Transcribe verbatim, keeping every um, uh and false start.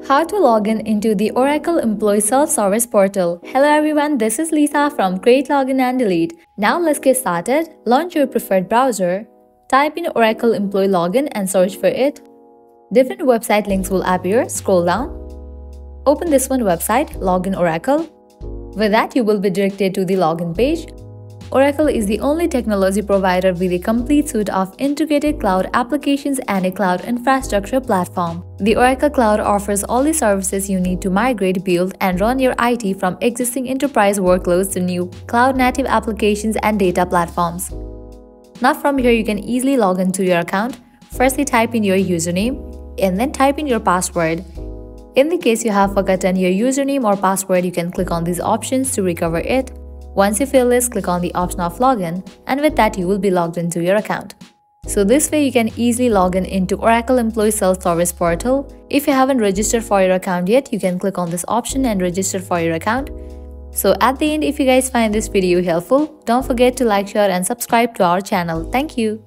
How to log in into the Oracle Employee Self-Service Portal. Hello everyone, this is Lisa from Create Login and Delete. Now let's get started. Launch your preferred browser. Type in Oracle Employee Login and search for it. Different website links will appear. Scroll down. Open this one website, Login Oracle. With that, you will be directed to the login page. Oracle is the only technology provider with a complete suite of integrated cloud applications and a cloud infrastructure platform. The Oracle Cloud offers all the services you need to migrate, build, and run your I T from existing enterprise workloads to new cloud-native applications and data platforms. Now from here, you can easily log into your account. Firstly, type in your username and then type in your password. In the case you have forgotten your username or password, you can click on these options to recover it. Once you fill this, click on the option of login, and with that you will be logged into your account. So this way you can easily log in into Oracle Employee Self-Service Portal. If you haven't registered for your account yet, you can click on this option and register for your account. So at the end, if you guys find this video helpful, don't forget to like, share and subscribe to our channel. Thank you.